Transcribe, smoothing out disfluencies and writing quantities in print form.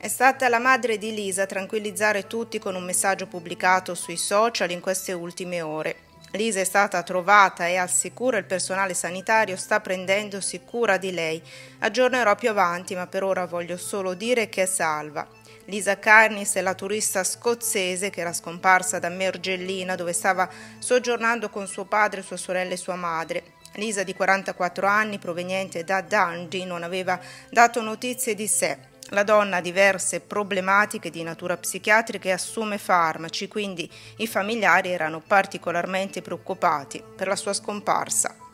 È stata la madre di Lisa a tranquillizzare tutti con un messaggio pubblicato sui social in queste ultime ore. Lisa è stata trovata e al sicuro il personale sanitario sta prendendosi cura di lei. Aggiornerò più avanti, ma per ora voglio solo dire che è salva. Lisa Carnis è la turista scozzese che era scomparsa da Mergellina, dove stava soggiornando con suo padre, sua sorella e sua madre. Lisa, di 44 anni, proveniente da Dundee, non aveva dato notizie di sé. La donna ha diverse problematiche di natura psichiatrica e assume farmaci, quindi i familiari erano particolarmente preoccupati per la sua scomparsa.